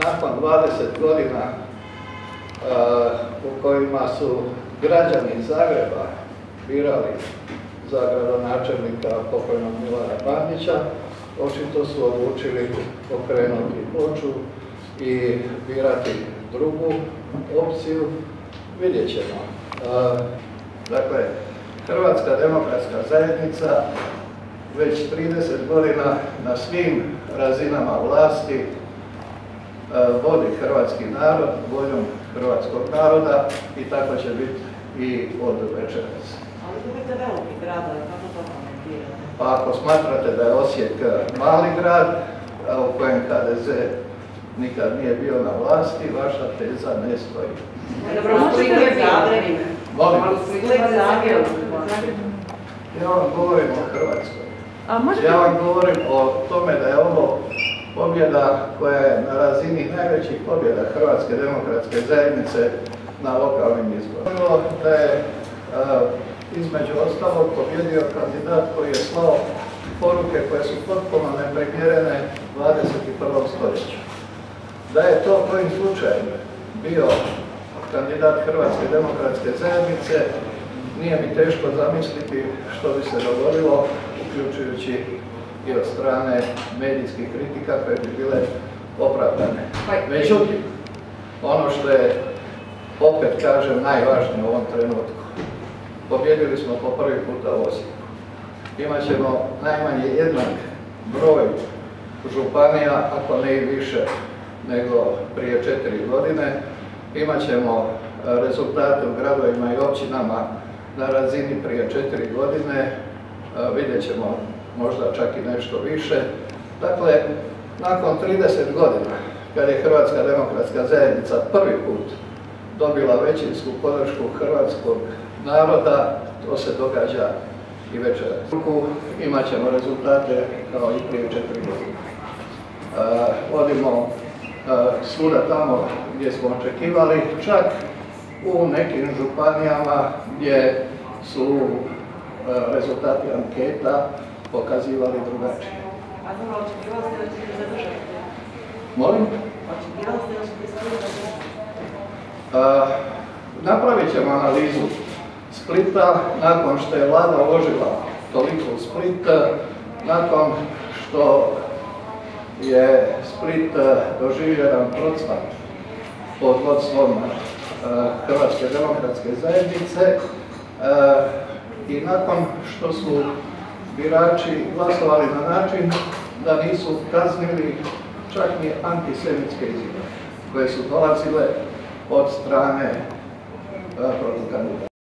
nakon 20 godina u kojima su građani Zagreba birali za gradonačelnika pokojnog Milana Bandića, očito su odlučili pokrenuti ploču i birati drugu opciju. Vidjet ćemo. Dakle, Hrvatska demokratska zajednica već 30 godina na svim razinama vlasti vodi hrvatski narod, voljom hrvatskog naroda i tako će biti i od večeras. Ali to je veliki grad, kako to komentirate? Pa ako smatrate da je Osijek mali grad, u kojem HDZ nikad nije bio na vlasti, vaša teza ne stoji. Dobro, Split je Zagreb. Molim? Split je Zagreb. Ja vam govorim o Hrvatskoj. Ja vam govorim o tome da je ovo pobjeda koja je na razini najvećih pobjeda Hrvatske demokratske zajednice na lokalnim izborima. Da je između ostalog pobjedio kandidat koji je slao poruke koje su potpuno neprimjerene 21. stoljeću. Da je to kojim slučajem bio kandidat Hrvatske demokratske zajednice, nije mi teško zamisliti što bi se dogodilo, uključujući i od strane medijskih kritika koje bi bile opravdane. Međutim, ono što je, opet kažem, najvažnije u ovom trenutku, pobjedili smo po prvi puta u Osijeku. Imaćemo najmanje jednak broj županija, ako ne i više nego prije 4 godine. Imaćemo rezultate u gradovima i općinama na razini prije 4 godine. Vidjet ćemo možda čak i nešto više. Dakle, nakon 30 godina, kad je Hrvatska demokratska zajednica prvi put dobila većinsku podršku hrvatskog naroda, to se događa i večeras. Imat ćemo rezultate kao i prije 4 godine. Odimo svuda tamo gdje smo očekivali, čak u nekim županijama gdje su rezultati anketa pokazivali drugačije. A dobro, očekivali ste da ćete zadržati? Molim? Očekivali ste da ćete zadržati? Napravit ćemo analizu Splita nakon što je Vlada uložila toliko u Split, nakon što je Split doživio jedan procvat pod vodstvom Hrvatske demokratske zajednice i nakon što su birači glasovali na način da nisu kaznili čak ni antisemitske izjave koje su dolazile od strane protukandidata.